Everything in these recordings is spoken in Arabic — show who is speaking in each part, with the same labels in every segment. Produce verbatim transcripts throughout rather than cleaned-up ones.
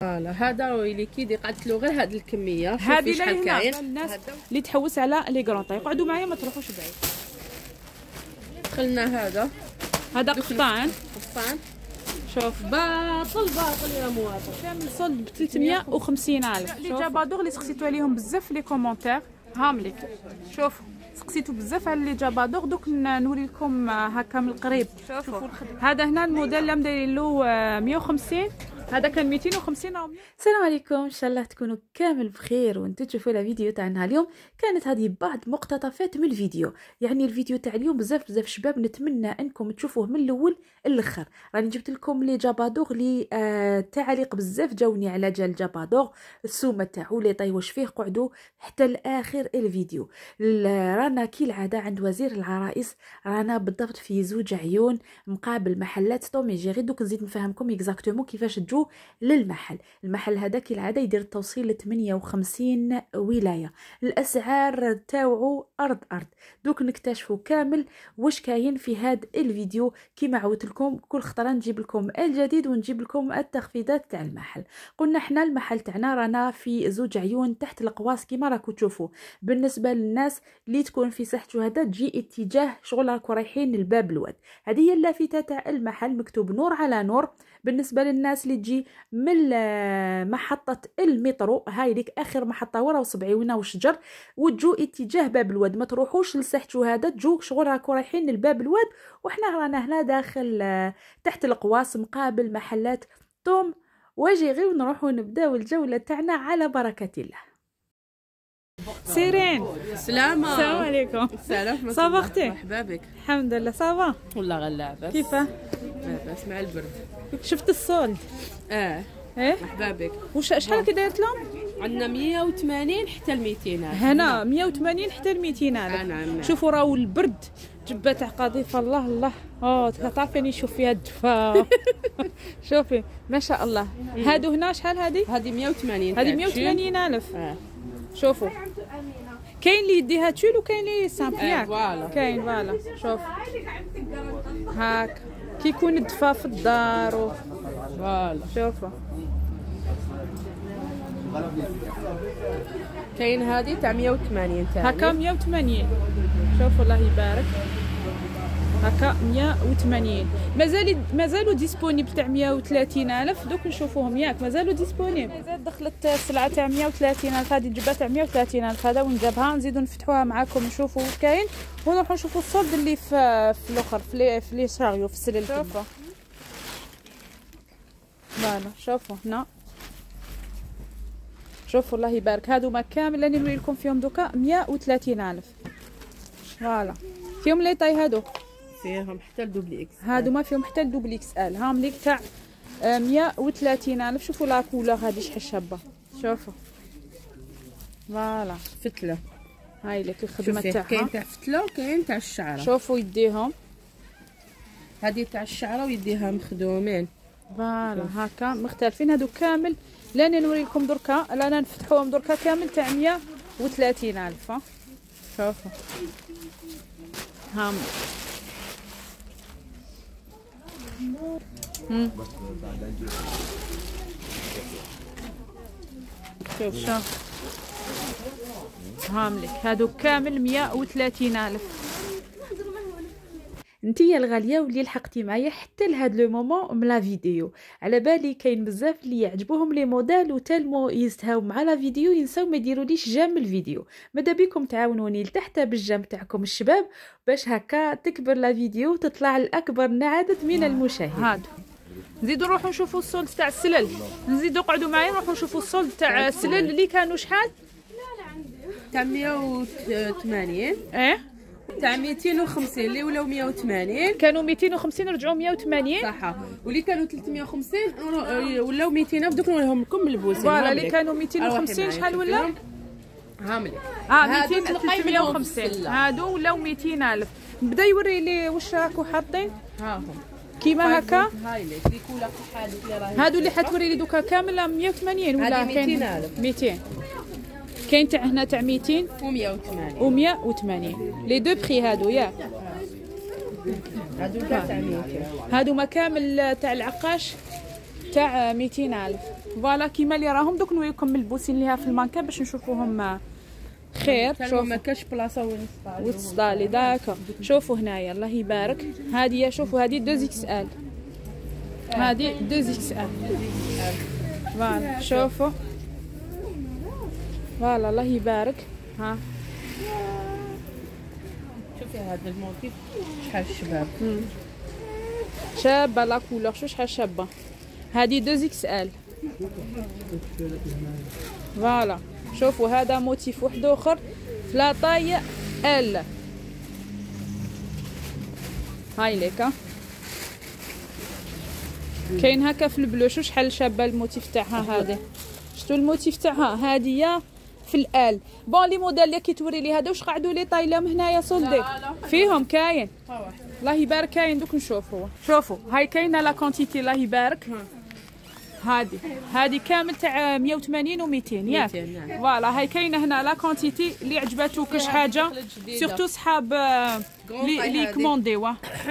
Speaker 1: فوالا هذا راهي ليكيد قعدت له غير هاد الكميه.
Speaker 2: هذه
Speaker 1: شحال كاين
Speaker 2: الناس اللي تحوس على لي كرونطا يقعدوا معايا ما تروحوش بعيد.
Speaker 1: دخلنا هذا
Speaker 2: هذا قطان
Speaker 1: قطان.
Speaker 2: شوف
Speaker 1: باطل باطل يا مواطن
Speaker 2: كامل صلب ب ثلاثمية وخمسين ألف. لي جابادور اللي سقسيتو عليهم بزاف في لي كومونتير هام ليك. شوفوا سقسيتو بزاف على لي جابادور دوك نوري لكم هكا من القريب. شوفوا هذا هنا الموديل اللي دايرين له مية وخمسين، هذا كان ميتين وخمسين او مية.
Speaker 3: السلام عليكم، ان شاء الله تكونوا كامل بخير وانتم تشوفوا الفيديو تاعنا اليوم. كانت هذه بعض مقتطفات من الفيديو، يعني الفيديو تاع اليوم بزاف بزاف شباب نتمنى انكم تشوفوه من الاول للاخر. راني جبت لكم لي جابادور لي آه تعليق بزاف جاوني على جال جابادور، السومه تاعو لي طي واش فيه، قعدوا حتى لاخر الفيديو. رانا كي العاده عند وزير العرائس، رانا بالضبط في زوج عيون مقابل محلات تومي جيري. دوك نزيد نفهمكم اكزاكتومون كيفاش تجو للمحل. المحل هذا كي العاده يدير التوصيل ل ثمانية وخمسين ولايه. الاسعار تاوعو ارض ارض. دوك نكتشفوا كامل واش كاين في هذا الفيديو. كيما عودت لكم كل خطره نجيب لكم الجديد ونجيب لكم التخفيضات تاع المحل. قلنا احنا المحل تاعنا رانا في زوج عيون تحت القواس كيما راكم تشوفوا. بالنسبه للناس اللي تكون في ساحه شهداء تجي اتجاه شغل راكم رايحين للباب الواد، هذه هي اللافته تاع المحل مكتوب نور على نور. بالنسبه للناس اللي تجي من محطه المترو، هاي ليك اخر محطه ورا وسبعيونه وشجر، وتجو اتجاه باب الواد، ما تروحوش لساحه شهداء، تجو شغل راكم رايحين للباب الواد. وحنا رانا هنا داخل تحت القواس مقابل محلات توم وجيري، ونروحوا نبداو الجوله تاعنا على بركه الله.
Speaker 2: سيرين
Speaker 1: سلامة.
Speaker 2: السلام عليكم.
Speaker 1: سلام.
Speaker 2: صافا اختي؟
Speaker 1: مرحبا بك.
Speaker 2: الحمد لله صافا.
Speaker 1: والله غير لاباس.
Speaker 2: كيفاه؟
Speaker 1: لاباس مع البرد.
Speaker 2: شفت الصولد؟
Speaker 1: اه
Speaker 2: ايه
Speaker 1: مرحبا بك.
Speaker 2: واش شحال كي دايرت لهم؟
Speaker 1: عندنا مية وثمانين حتى ل ميتين الف.
Speaker 2: هنا مية وثمانين حتى ل ميتين الف.
Speaker 1: آه نعم.
Speaker 2: شوفوا راهو البرد جبه تاع قضيفه. الله الله اه تعرفي نشوف فيها الدفا. شوفي ما شاء الله. هادو هنا شحال هذه؟
Speaker 1: هذه مية وثمانين.
Speaker 2: هذه مية وثمانين الف.
Speaker 1: اه
Speaker 2: شوفوا كاين اللي يديها تول وكاين اللي سامبل.
Speaker 1: آه فوالا
Speaker 2: كاين فوالا. شوف هاك كيكون الدفا في الدار
Speaker 1: فوالا.
Speaker 2: شوفوا
Speaker 1: كاين هذه تاع مية وثمانين تاع
Speaker 2: هكا مية وثمانين. شوفوا الله يبارك هكا مية وثمانين. مازال مازالوا ديسپونيبل تاع مية وثلاثين الف. دوك نشوفوهم ياك مازالوا ديسپونيبل. مازال دخلت السلعه تاع مية وثلاثين الف، هذه جبه تاع مية وثلاثين الف هذا ونجابها نزيدو نفتحوها معاكم نشوفوا واش كاين ونروحوا نشوفوا الصولد اللي في في الاخر في لي في لي شاريو في السلل. شوفوا فوالا شوفوا هنا. شوفوا الله يبارك هادو ما كامل راني نوري لكم فيهم دوكا مية وثلاثين الف. فوالا فيهم لي طاي هادو
Speaker 1: فيهم حتى الدوبل اكس.
Speaker 2: هادو ما فيهم حتى الدوبل اكس ال. هام ليك تاع مية وثلاثين الف. شوفوا لا كولور هذه شحال شابه. شوفوا فوالا
Speaker 1: فتله.
Speaker 2: هاي لك الخدمه تاعها.
Speaker 1: كاين تاع فتله وكاين تاع الشعره.
Speaker 2: شوفوا يديهم
Speaker 1: هذه تاع الشعره ويديها مخدومين.
Speaker 2: فوالا هكا مختلفين. هادو كامل لاني نوري لكم دركا، لانا نفتحوهم دركا كامل تاع مية وثلاثين الف. شوفوا هام امم شوف شوف هاملك هادو كامل مية وثلاثين الف.
Speaker 3: انتيا الغاليه واللي لحقتي معايا حتى لهاد لو مومون من لا فيديو، على بالي كاين بزاف اللي يعجبوهم لي موديل وتالمو يستهاو مع لا فيديو ينساو ما يديروليش جام الفيديو. ماذا بكم تعاونوني لتحت بالجام تاعكم الشباب باش هكا تكبر لا فيديو وتطلع لاكبر عدد من المشاهدين.
Speaker 2: هادو نزيدو نروحو نشوفو الصولد تاع السلل. نزيدو قعدوا معايا نروحو نشوفو الصولد تاع السلل اللي كانوا شحال
Speaker 1: تاع مية وثمانين.
Speaker 2: ايه
Speaker 1: تاع ميتين وخمسين اللي ولاو مية وثمانين.
Speaker 2: كانوا ميتين وخمسين رجعوا مية وثمانين.
Speaker 1: صح. واللي كانوا ثلاثمية وخمسين ولاو ميتين. دوك نوريهم لكم بالبوسين.
Speaker 2: فوالا اللي كانوا ميتين وخمسين شحال ولا؟
Speaker 1: هاملك
Speaker 2: اه ميتين ثلاثمية وخمسين. هادو ولاو ميتين الف. بدا يوري لي واش راكو حاطين.
Speaker 1: ها هم
Speaker 2: كيما هكا.
Speaker 1: هاي لي كولا في حالك اللي راهي.
Speaker 2: هادو اللي حتوري لي دوكا كامل مية وثمانين ولا
Speaker 1: كاين
Speaker 2: ميتين. كاين تاع هنا تاع ميتين
Speaker 1: ومية وثمانين
Speaker 2: ومية وثمانين. لي دو بري هادو ياك.
Speaker 1: هادو تاع ميتين.
Speaker 2: هادو ما كامل تاع العقاش تاع ميتين الف. فوالا كيما اللي راهم دوك نوريكم ملبوسين ليها في المانكا باش نشوفوهم خير. شوفوا
Speaker 1: ما كاش بلاصه وين نصطالي
Speaker 2: وتصدالي داكا. شوفوا هنايا الله يبارك، هذه شوفوا هذه دو اكس ال، هذه دو اكس ال. فوالا شوفوا فوالا الله يبارك. ها
Speaker 1: شوفي هذا الموتيف شحال شباب،
Speaker 2: شابه لا كولور، شو شحال شابه. هذه دو اكس ال. فوالا شوفوا هذا موتيف واحد اخر في لا طاي ال. هاي ليك كاين هكا في البلو، شو شحال شابه الموتيف تاعها هذه. شفتوا الموتيف تاعها هذه في الال. بون لي موديل اللي كيتوري لي هذا واش قعدوا لي طايلهم هنايا صولدي فيهم كاين الله يبارك. كاين دوك نشوفوا. شوفوا هاي كاينه لا كونتيتي الله يبارك. هادي هادي كامل تاع مية وثمانين و ميتين ياك. فوالا هاي كاينه هنا لا كونتيتي اللي عجباتو كاش حاجه سورتو صحاب لي لي كومونديوا.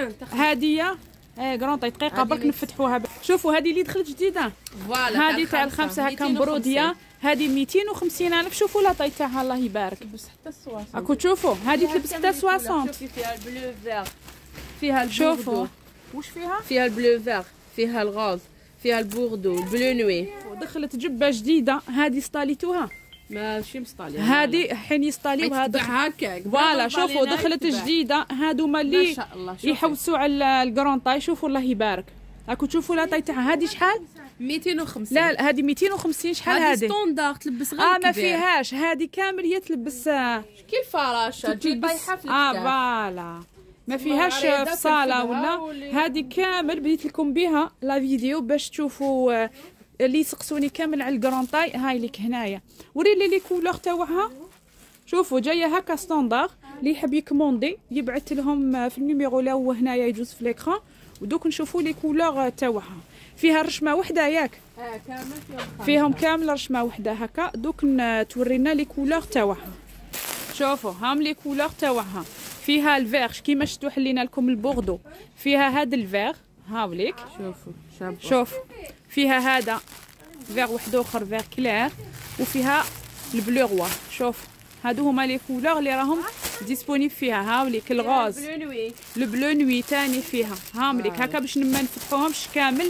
Speaker 2: هاديه ايه كرون طاي دقيقه برك نفتحوها. شوفوا هذه اللي دخلت جديده،
Speaker 1: فوالا
Speaker 2: هذه تاع الخمسه هكا مبروديه، هذه ميتين وخمسين الف. شوفوا لا طاي تاعها الله يبارك،
Speaker 1: تلبس حتى ستين.
Speaker 2: راكو تشوفوا هذه تلبس حتى ستين.
Speaker 1: شوفي فيها البلو فيغ، فيها البوردو.
Speaker 2: شوفوا واش فيها،
Speaker 1: فيها البلو فيغ، فيها الغاز، فيها البوردو، البلو نوي.
Speaker 2: دخلت جبه جديده هذه ستاليتوها
Speaker 1: ماشي مسطاليه
Speaker 2: هذه حين يستاليوها
Speaker 1: هكاك.
Speaker 2: فوالا شوفوا دخلت جديده. هادوما اللي
Speaker 1: ما شاء الله
Speaker 2: يحوسوا على الكرون طاي. شوفوا الله يبارك، راكو تشوفوا لا طاي تاعها. هذه شحال؟
Speaker 1: ميتين وخمسين.
Speaker 2: لا لا هذه ميتين وخمسين. شحال
Speaker 1: هذه
Speaker 2: هذه؟
Speaker 1: ستوندار تلبس غير
Speaker 2: اه
Speaker 1: كبير.
Speaker 2: ما فيهاش هذه كامل هي تلبس
Speaker 1: كي الفراشه تجي طايحه في
Speaker 2: اه
Speaker 1: الكتاف.
Speaker 2: فوالا ما فيهاش في الصاله ولا. هذه كامل بديت لكم بها لا فيديو باش تشوفوا اللي يسقسوني كامل على الكرون طاي. هاي ليك هنايا وري لي لي كولور تاعها. شوفوا جايه هكا ستاندار، اللي يحب يكوموندي يبعث لهم في النيميرو لا هو هنايا يجوز في ليكران. ودوك نشوفوا لي كولور تاعها. فيها رشمه وحده ياك،
Speaker 1: اه كامل فيهم
Speaker 2: فيهم كامل رشمه وحده هكا. دوك تورينا لي كولور تاعها. شوفوا هام لي كولور تاعها. فيها الفيغ كيما شفتوا حلينا لكم البوردو، فيها هذا الفيغ هاوليك.
Speaker 1: شوفوا شابه.
Speaker 2: شوف فيها هذا فيغ واحد اخر فيغ كلير، وفيها البلو روا. شوف هادو هما لي كولور اللي راهم ديسپونيبل فيها. هاوليك الغاز،
Speaker 1: البلو نوي،
Speaker 2: البلو نوي تاني فيها. هاوليك هكا باش ما نفتحوهمش كامل.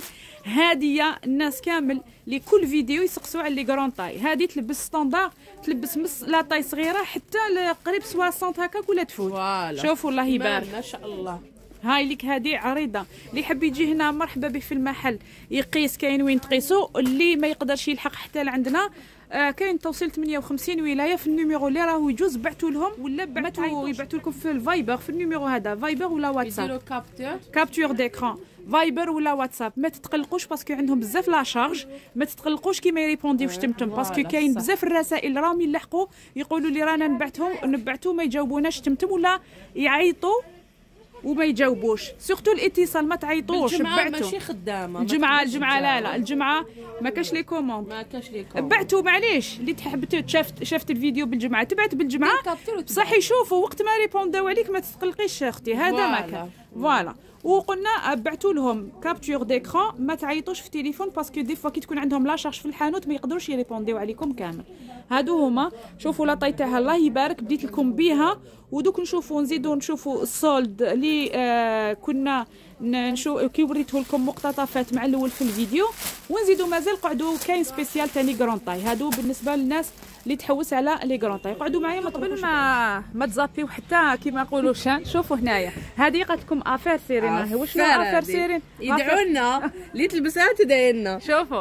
Speaker 2: هاديه الناس كامل اللي كل فيديو يسقسوا على لي كرون طاي. هادي تلبس ستاندار، تلبس مس لا طاي صغيره حتى قريب ستين هكاك ولا تفوت.
Speaker 1: فوالا
Speaker 2: شوفوا الله يبارك
Speaker 1: ما شاء الله.
Speaker 2: هاي ليك هذه عريضه. اللي يحب يجي هنا مرحبا به في المحل يقيس، كاين وين تقيسوا. اللي ما يقدرش يلحق حتى لعندنا آه كاين توصيل ثمانية وخمسين ولايه في النيميرو اللي راهو يجوز بعثوا لهم، ولا بعثوا يبعثوا لكم في الفايبر في النيميرو هذا، فايبر ولا واتساب.
Speaker 1: يديروا كابتور
Speaker 2: كابتور ديكران فايبر ولا واتساب. ما تتقلقوش باسكو عندهم بزاف لا شارج. ما تتقلقوش كي ما يريبونديوش تمتم باسكو كاين بزاف الرسائل راهم يلحقوا يقولوا لي رانا نبعثهم نبعثوا ما يجاوبوناش تمتم، ولا يعيطوا وما يجاوبوش. سورتو الاتصال ما تعيطوش.
Speaker 1: الجمعه
Speaker 2: بعتوا
Speaker 1: ماشي خدامه.
Speaker 2: الجمعه الجمعه لا لا الجمعه ما كاش لي كوموند.
Speaker 1: ما كاش لي كوموند.
Speaker 2: بعتوا معليش اللي تحب شافت شافت الفيديو بالجمعه تبعت بالجمعه بصح يشوفوا وقت ما ريبونداو عليك ما تتقلقيش اختي. هذا ما كان فوالا. وقلنا بعثوا لهم كابتور ديكران، ما تعيطوش في التليفون باسكو دي فوا كي تكون عندهم لا شارج في الحانوت ما يقدروش يريبونديو عليكم كامل. هادو هما. شوفوا لا طاي تاعها الله يبارك بديت لكم بها. ودوك نشوفوا نزيدوا نشوفوا السولد اللي آه كنا نشوف كي وريته لكم مقتطفات مع الاول في الفيديو، ونزيدوا مازال قعدوا كاين سبيسيال ثاني كرون طاي. هادو بالنسبه للناس اللي تحوس على لي كرون طاي. قعدوا معايا ما قبل ما ما تزابيو حتى كيما نقولوا شان. شوفوا هنايا هذه قالت لكم افير سيرين. راهي واش افير سيرين
Speaker 1: يدعوا لنا اللي تلبسها تدعي لنا.
Speaker 2: شوفوا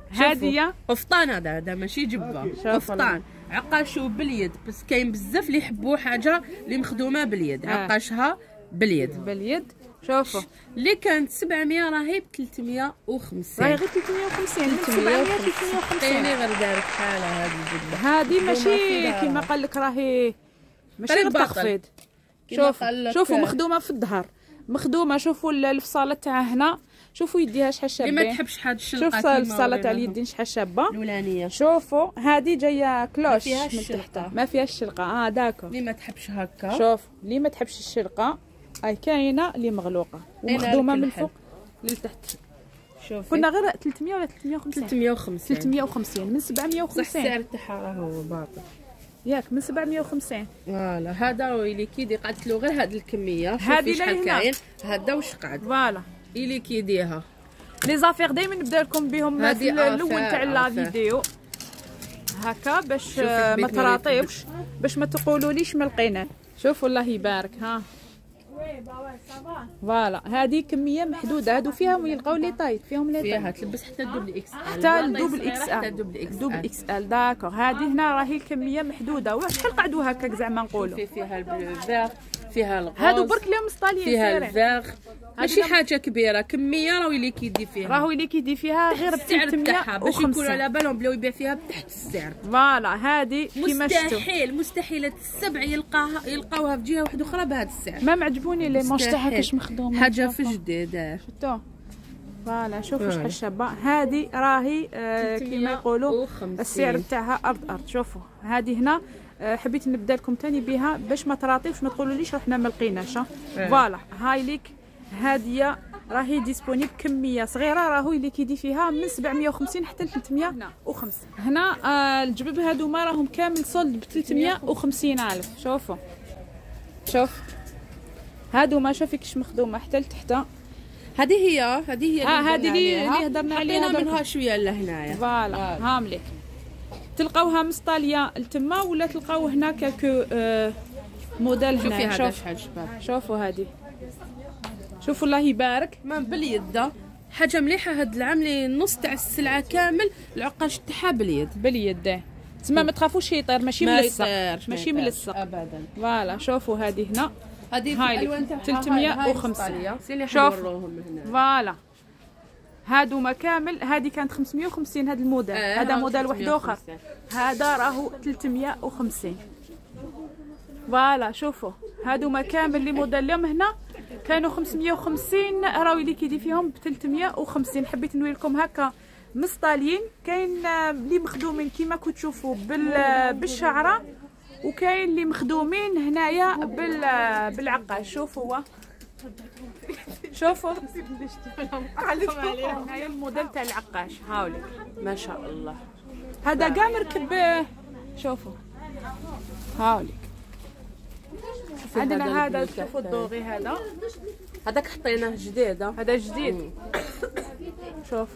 Speaker 2: هذه
Speaker 1: قفطان، هذا هذا ماشي جبه، قفطان عقاشو باليد. بس كاين بزاف اللي يحبوا حاجه اللي مخدومه باليد. آه. عقاشها باليد
Speaker 2: باليد. شوفوا
Speaker 1: اللي كانت سبعمية راهي ب ثلاثمية وخمسين.
Speaker 2: راهي غير ثلاثمية وخمسين سبعمية ثلاثمية وخمسين.
Speaker 1: غير دارت حالها هذه الجبه.
Speaker 2: هذه ماشي كيما قال لك راهي ماشي غير تخفيض. شوف شوفوا مخدومه في الظهر، مخدومه. شوفوا الفصاله تاعها هنا. شوفوا يديها شحال شابه.
Speaker 1: اللي ما تحبش هاد الشلقه
Speaker 2: شوف الفصاله تاع اليدين شحال شابه
Speaker 1: الاولانيه.
Speaker 2: شوفوا هذه جايه كلوش
Speaker 1: ما
Speaker 2: من تحت ما فيهاش الشلقه. اه داكو
Speaker 1: اللي ما تحبش هكا.
Speaker 2: شوف اللي ما تحبش الشلقه هاي كاينه اللي مغلوقه ومخدومه من الفوق للتحت.
Speaker 1: شوفي
Speaker 2: كنا غير ثلاثمية ولا ثلاثمية وخمسين؟
Speaker 1: ثلاثمية وخمسين
Speaker 2: ثلاثمية وخمسين من سبعمية وخمسين.
Speaker 1: صح السعر تاعها راهو باطل
Speaker 2: ياك من سبعمية وخمسين.
Speaker 1: فوالا هذا هو اللي كيدي قعدت له غير هاد الكميه.
Speaker 2: هذه
Speaker 1: شحال كاين هذا واش قعد
Speaker 2: فوالا
Speaker 1: اللي كيديها.
Speaker 2: لي زافير دائما نبدا لكم بهم في الاول تاع لا فيديو هكا باش ما تراطيبش، باش ما تقولوليش ما لقينا. شوفوا الله يبارك. ها فوالا هذه كميه محدوده. هادو فيهم يلقاو لي طايط فيهم لي
Speaker 1: فيها تلبس حتى الدوبل اكس ال
Speaker 2: حتى الدوبل اكس ال
Speaker 1: حتى الدوبل اكس
Speaker 2: دوبل اكس ال داكور. هذه هنا راهي الكميه محدوده. وشحال قعدوا هكاك زعما نقولوا؟
Speaker 1: في فيها الفيغ فيها الغوز
Speaker 2: هادو برك اليوم مصطالين
Speaker 1: فيها الفيغ ماشي حاجه كبيره كميه راهو اللي كيدي فيها
Speaker 2: راهو اللي كيدي فيها غير ب ثلاثمية وخمسين
Speaker 1: باش يكونوا على بالهم بلاو يبيع فيها بتحت السعر.
Speaker 2: فوالا هذه كيما شفتوا
Speaker 1: مستحيل مستحيل السبع يلقاها يلقاوها في جهه واحده اخرى بهذا السعر.
Speaker 2: ما معجبوني لي مونش تاعها كاش مخدوم
Speaker 1: حاجه في جديد.
Speaker 2: شفتوا فوالا شوفوا شحال شابه. هذه راهي آه كيما يقولوا السعر تاعها ارض ارض. شوفوا هذه هنا آه حبيت نبدا لكم ثاني بها باش ما تراطيوش ما تقولوليش رحنا ما لقيناش. فوالا هاي ليك هاديه راهي ديسبونيبل كميه صغيره راهو اللي كيدي فيها من سبعمية وخمسين حتى ل ثلاثمية وخمسين. هنا آه الجبب هادوما راهم كامل صلد ب ثلاثمية وخمسين الف. شوفوا شوف هادوما شوفي كيش مخدومه حتى لتحت.
Speaker 1: هذه هي هذه هي
Speaker 2: اه هذه اللي هضرنا عليها
Speaker 1: منها شويه لهنايا.
Speaker 2: فوالا هامليك تلقاوها مصطاليه لتما ولا تلقاو هنا كالكو آه موديل هنا.
Speaker 1: شوفي هذا شحال شباب.
Speaker 2: شوفوا هذه شوفوا الله يبارك
Speaker 1: ما باليد حاجه مليحه. هاد العام لي نص تاع السلعه كامل العقاش تاعها باليد
Speaker 2: باليد. تسمى ما تخافوش يطير ماشي ملصق ماشي ملصق
Speaker 1: ابدا.
Speaker 2: فوالا شوفوا هذه هنا
Speaker 1: هذه الالوان تاعها
Speaker 2: ثلاثمية وخمسين. شوف فوالا هادو كامل. هذه كانت خمسمية وخمسين هذا الموديل.
Speaker 1: آه
Speaker 2: هذا موديل واحد اخر هذا راهو ثلاثمية وخمسين. فوالا شوفوا هادو كامل اللي موديل اليوم هنا كانوا خمسمية وخمسين راهو اللي كيدي فيهم ب ثلاثمية وخمسين. حبيت نوري لكم هكا مصطالين. كاين اللي مخدومين كيما كنتو تشوفوا بالشعره وكاين اللي مخدومين هنايا بال بالعقاش. شوفوا شوفوا هنايا الموديل تاع العقاش. هاوليك
Speaker 1: ما شاء الله
Speaker 2: هذا كاع مركب. شوفوا هاوليك عندنا هذا شوفوا الدوغي هذا
Speaker 1: هذاك حطيناه جديد.
Speaker 2: هذا جديد. شوف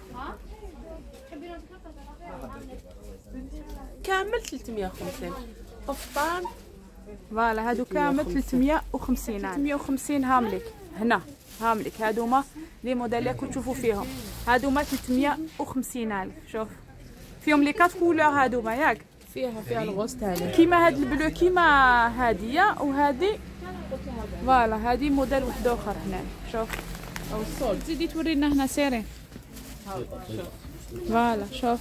Speaker 1: كامل ثلاثمية وخمسين قفطان.
Speaker 2: فوالا هادو كامل ثلاثمية وخمسين ثلاثمية وخمسين. هامليك هنا هامليك هادوما لي موديل اللي كنتو تشوفوا فيهم هادوما ثلاثمية وخمسين الف. شوف فيهم لي كات كولور هادوما ياك
Speaker 1: فيها فيها الغوص تاعنا
Speaker 2: كيما هاد البلو كيما هاديه وهادي. فوالا هادي موديل واحد اخر هنا. شوف
Speaker 1: او الصول
Speaker 2: زيدي تورينا هنا سيرين. فوالا شوف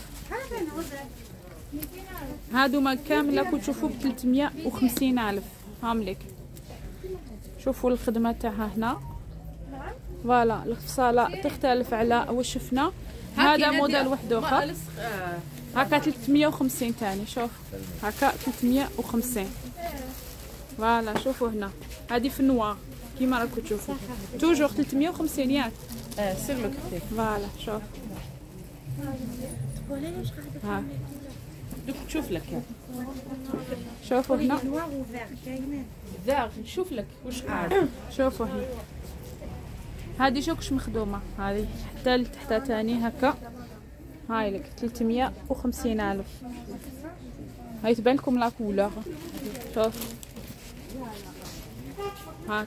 Speaker 2: هادوما كامله كنتو تشوفوا ب ثلاثمية وخمسين الف. هامليك شوفوا الخدمه تاعها هنا. فوالا الفصاله تختلف على واش شفنا. هذا موديل واحد اخر هكا ثلاثمية وخمسين ثاني. شوف هكا ثلاثمية وخمسين. فوالا شوفوا هنا هذه في النوار كيما راكم تشوفوا توجور ثلاثمية وخمسين ياك.
Speaker 1: اه سلمك اختي.
Speaker 2: فوالا شوف ها
Speaker 1: دوك نشوف لك.
Speaker 2: شوفوا هنا
Speaker 1: ذاك نشوف لك واش قاعد.
Speaker 2: شوفوا هنا هذه شوكش مخدومه هذه حتى لتحت ثاني هكا. هاي لك ثلاثمية وخمسين الف. هاي تبان لكم لا كولور. شوف هاك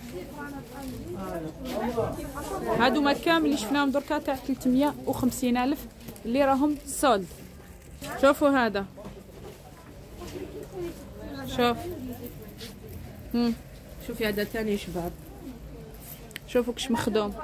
Speaker 2: هادو ما كامل اللي شفناهم دركا تاع ثلاثمية وخمسين الف اللي راهم سولد. شوفوا هذا شوف
Speaker 1: هم شوفي هذا ثاني شباب.
Speaker 2: شوفوا كش مخدوم.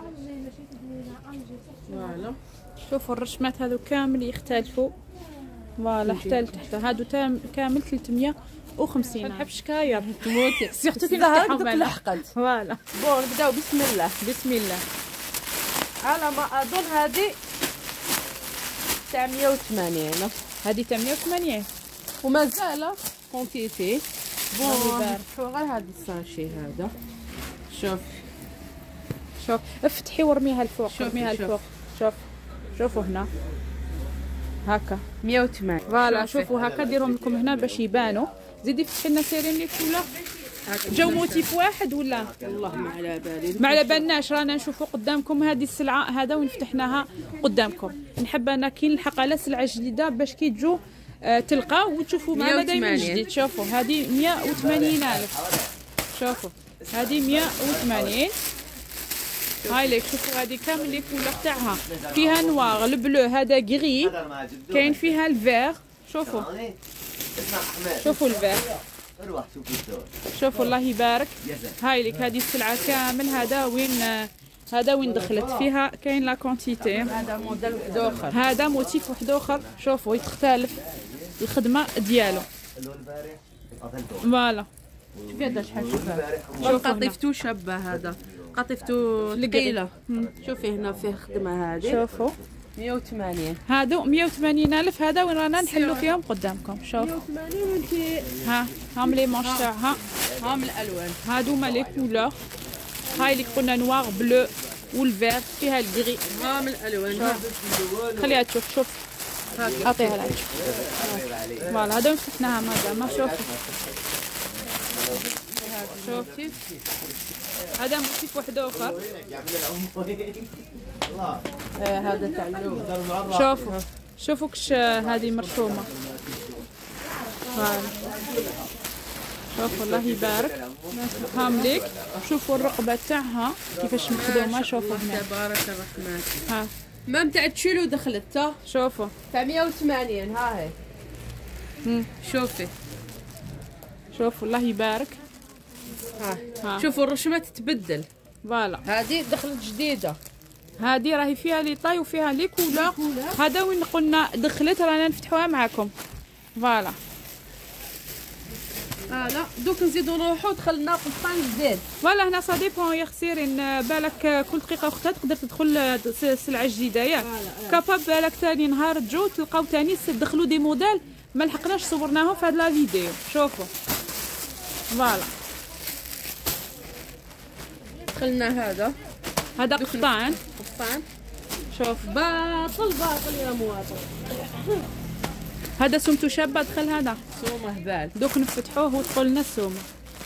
Speaker 1: فوالا
Speaker 2: شوفوا الرشمات هذو كامل يختلفوا. فوالا حتى لتحت هادو كامل ثلاثمية وخمسين. ما نحبش كاير
Speaker 1: تموتي
Speaker 2: سيرتو كي نفتحوا بالنا.
Speaker 1: لحقت.
Speaker 2: فوالا
Speaker 1: بون نبداو بسم الله.
Speaker 2: بسم الله.
Speaker 1: على ما اظن هذه تاع مية وثمانين.
Speaker 2: هذه تاع مية وثمانين
Speaker 1: ومازال كونتيتي. بون شو غير هذا الساشي هذا. شوف
Speaker 2: شوف افتحي ورميها الفوق. ورميها الفوق. شوف شوفوا هنا هكا
Speaker 1: مية وثمانين.
Speaker 2: فوالا شوفوا هكا ديرهم لكم هنا باش يبانوا. زيدي فتحي لنا سيرين لي كلها. جاو موتيف واحد ولا
Speaker 1: والله ما على بالي،
Speaker 2: ما على بالناش. رانا نشوفوا قدامكم هذه السلعه هذا وين فتحناها قدامكم. نحب انا كي نلحق على سلعه جديده باش كي تجوا آه تلقاو وتشوفوا معنا دائما جديد. شوفوا هذه مية وثمانين ألف. شوفوا هذه مية وثمانين. هاي ليك شوفوا هذه كامل لي كولور تاعها. فيها نوار البلو هذا غري، كاين فيها الفير. شوفوا شوفوا الفير. شوفوا الله يبارك. هاي لك هذه السلعه كامل. هذا وين هذا وين دخلت فيها كاين لا كونتيتي.
Speaker 1: هذا موديل واحد اخر،
Speaker 2: هذا موتيف واحد اخر. شوفوا يختلف الخدمه ديالو. فوالا
Speaker 1: شوفي هذا شحال شوفها. قطيفتو شابه، هذا قطيفتو ثقيله. شوفي هنا فيه خدمه هذه.
Speaker 2: شوفوا
Speaker 1: مية وثمانين.
Speaker 2: هادو مية وثمانين ألف. هذا وين رانا نحلو فيهم قدامكم. شوف
Speaker 1: مية وثمانين. وانت
Speaker 2: ها هام لي مونش تاعها،
Speaker 1: هام الالوان.
Speaker 2: هادو ما لي كولور. هاي اللي قلنا نوار بلو والفير فيها الغري.
Speaker 1: هام الالوان.
Speaker 2: خليها تشوف. شوف اعطيها لها تشوف. فوالا هذا فتحناها مادام. شوفي شوفتي هذا موتيف واحد اخر.
Speaker 1: ايه هذا تاع اليوم.
Speaker 2: شوفوا شوفوا كش هذه مرسومه. فوالا شوفوا الله يبارك. هامليك شوفوا الرقبه تاعها كيفاش مخدومه. شوفوا هنا
Speaker 1: تبارك الرحمن.
Speaker 2: ها
Speaker 1: ما تاع تشيلو دخلت تا.
Speaker 2: شوفوا
Speaker 1: تاع مية وثمانين. ها هي.
Speaker 2: مم.
Speaker 1: شوفي
Speaker 2: شوفوا الله يبارك.
Speaker 1: ها,
Speaker 2: ها.
Speaker 1: شوفوا الرشمه تتبدل.
Speaker 2: فوالا
Speaker 1: هذه دخلت جديده.
Speaker 2: هذه راهي فيها لي طاي وفيها لي كولور. هذا وين قلنا دخلت رانا نفتحوها معكم. فوالا
Speaker 1: اه لا دوك نزيدو نروحو دخلنا قطان جديد.
Speaker 2: فوالا هنا سا ديبون يا خسيرين. بالك كل دقيقه وقتها تقدر تدخل سلعه جديده ياك. كاباب بالك ثاني نهار تجو تلقاو ثاني تدخلوا دي موديل ما لحقناش صورناهم في هاد لا فيديو. شوفوا فوالا
Speaker 1: دخلنا هذا
Speaker 2: هذا قطان.
Speaker 1: قطان.
Speaker 2: شوف
Speaker 1: باطل باطل يا مواطن.
Speaker 2: هذا سمتو شابه. دخل هذا
Speaker 1: سومه هبال.
Speaker 2: دوك نفتحوه وتقول لنا السومه.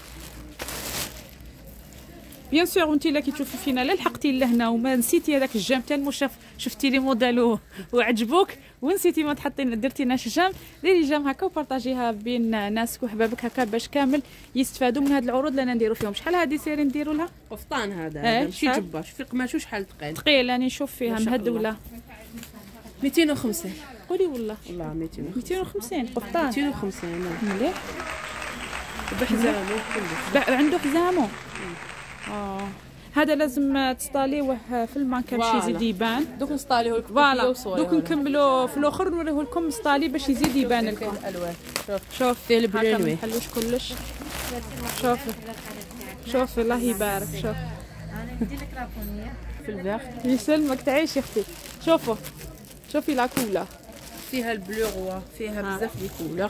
Speaker 2: بيان سور وانت لا كي تشوفي فينا لا لحقتي لهنا وما نسيتي هذاك الجام تاع المشرف شفتي لي موديل وعجبوك ونسيتي ما تحطين درتي لنا جام، ديري جام هكا وبارطاجيها بين ناسك وحبابك هكا باش كامل يستفادوا من هاد العروض اللي نديروا فيهم. شحال هادي سيري نديروا لها؟
Speaker 1: قفطان هذا.
Speaker 2: اه
Speaker 1: ماشي جبه. شوفي قماشو شحال ثقيل.
Speaker 2: ثقيل راني نشوف فيها مهدوله.
Speaker 1: مئتين وخمسين.
Speaker 2: قولي والله
Speaker 1: والله مئتين وخمسين.
Speaker 2: مئتين وخمسين قفطان.
Speaker 1: مئتين وخمسين
Speaker 2: مليح.
Speaker 1: بحزامو كلش.
Speaker 2: عنده حزامو. اه هذا لازم تسطاليوه في المانكا باش يزيد يبان.
Speaker 1: دوك نسطاليوه لكم.
Speaker 2: فوالا دوك نكملوا في الاخر نوريه لكم مسطالي باش يزيد يبان لكم.
Speaker 1: الالوان. شوف
Speaker 2: شوف
Speaker 1: فيه البلو.
Speaker 2: ما نحلوش كلش. شوفي شوفي الله يبارك. شوف
Speaker 1: في الفيغ.
Speaker 2: يسلمك تعيش يا اختي. شوفوا شوفي لا كولا
Speaker 1: فيها البلو غوا. فيها بزاف دي كولور.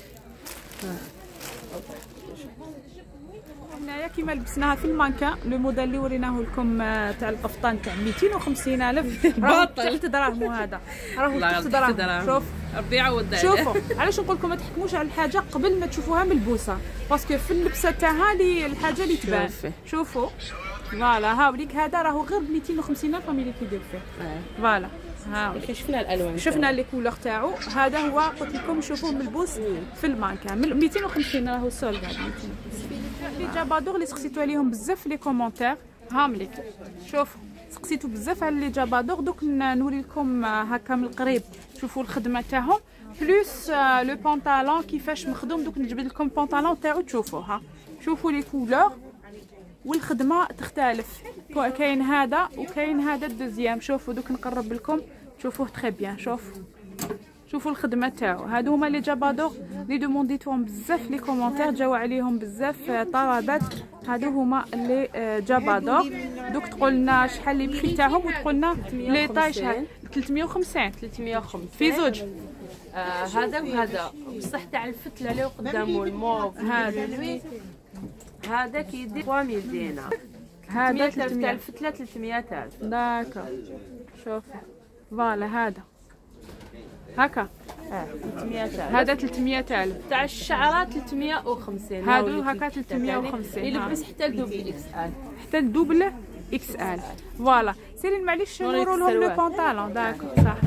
Speaker 2: هنايا كيما لبسناها في المانكا لو موديل اللي وريناه لكم تاع القفطان تاع مئتين وخمسين ألف.
Speaker 1: باطل
Speaker 2: تحت دراهم. هذا راهو تحت دراهم. شوف
Speaker 1: ربي يعوض عليه.
Speaker 2: شوفوا علاش نقول لكم ما تحكموش على الحاجه قبل ما تشوفوها ملبوسه باسكو في اللبسه تاعها لي الحاجه اللي تبان. شوفوا فوالا هاوليك هذا راهو غير ب مئتين وخمسين ألف ملي كيدير فيه. فوالا ها
Speaker 1: شفنا الالوان.
Speaker 2: شفنا لي كولور تاعو. هذا هو قلت لكم شوفوه ملبوس في المانكا مئتين وخمسين راهو سولد. هذا لي جابادور اللي سقسيتو عليهم بزاف لي كومونتير. هامليك شوفوا سقسيتو بزاف على لي جابادور. دوك نوري لكم هكا من القريب. شوفوا الخدمه تاعهم بلوس لو بونطالون كيفاش مخدوم. دوك نجبد لكم البونطالون تاعو تشوفوها. شوفوا لي كولور والخدمه تختلف. كاين هذا وكاين هذا الدوزيام. شوفوا دوك نقرب لكم شوفوه تري بيان. شوفوا شوفوا الخدمه تاعو. هادو هما لي جابادور لي دومونديتوهم بزاف لي كومونتير جاو عليهم بزاف طلبات. هادو هما لي جابادور. دوك تقولنا شحال لي بري تاعهم وتقولنا لي طاي شحال. ثلاثمية وخمسين.
Speaker 1: ثلاثمية وخمسين
Speaker 2: في زوج.
Speaker 1: آه هذا وهذا بصح تاع الفتله اللي قدامه الموف. هذا هذا كيدير ثلاثمية دينار.
Speaker 2: هذا
Speaker 1: تاع الفتله ثلاثمية ألف.
Speaker 2: داكا. شوف فوالا هذا هكا
Speaker 1: اه ثلاثمية ألف.
Speaker 2: هذا ثلاثمية ألف
Speaker 1: تاع الشعرات ثلاثمية وخمسين.
Speaker 2: هادو هكا ثلاثمية وخمسين.
Speaker 1: يلبس حتى الدوبل اكس ال.
Speaker 2: حتى الدوبل اكس ال. فوالا سيرين معليش نورو لهم لو بونطالون. داكو صح.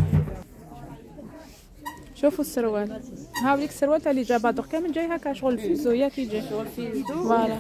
Speaker 2: شوفوا السروال، ها وليك السروال تاع لي جابادور كامل جاي هكا شغل الفيزو يا كي جاي
Speaker 1: شغل فيزو.
Speaker 2: فوالا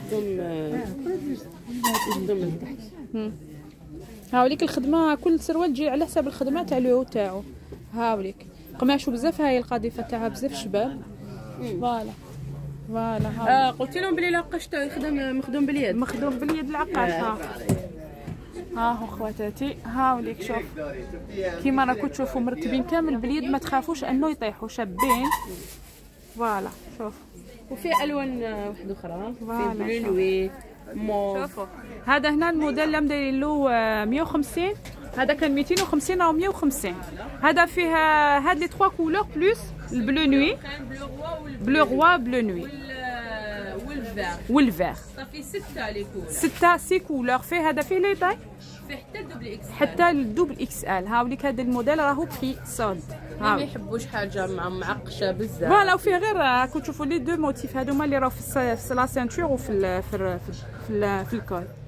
Speaker 2: ها وليك الخدمه كل سروال تجي على حساب الخدمه تاع لو تاعو. ها وليك قماشو بزاف، هاي القضيفه تاعها بزاف شباب. فوالا فوالا
Speaker 1: اه قلت لهم بلي العقاش تاعو يخدم مخدوم باليد.
Speaker 2: مخدوم باليد العقاش. ها ها هو خواتاتي، ها وليك شوف كيما راكم تشوفوا مرتبين كامل باليد، ما تخافوش انه يطيحوا، شابين. فوالا شوف
Speaker 1: وفي الوان واحده اخرى في بلو نوي مو.
Speaker 2: شوفوا هذا هنا الموديل اللي مدايرين له مية وخمسين، هذا كان ميتين وخمسين او مية وخمسين. هذا فيه هاد لي تخوا كولور بلوس البلو نوي، بلو روا بلو نوي
Speaker 1: والفير
Speaker 2: والفير.
Speaker 1: صافي ستة لي كولور،
Speaker 2: ستة سي كولور. فيه هذا فيه لي طاي
Speaker 1: فيه حتى الدوبل اكس
Speaker 2: حتى الدوبل اكس ال. ها وليك هذا الموديل راهو بري سولد.
Speaker 1: ما يحبوش حاجه مع معقشه بزاف.
Speaker 2: فوالا وفيه غير راكم تشوفوا لي دو موتيف هذوما اللي راهو في لا سانتور وفي ال في ال في, ال في الكول.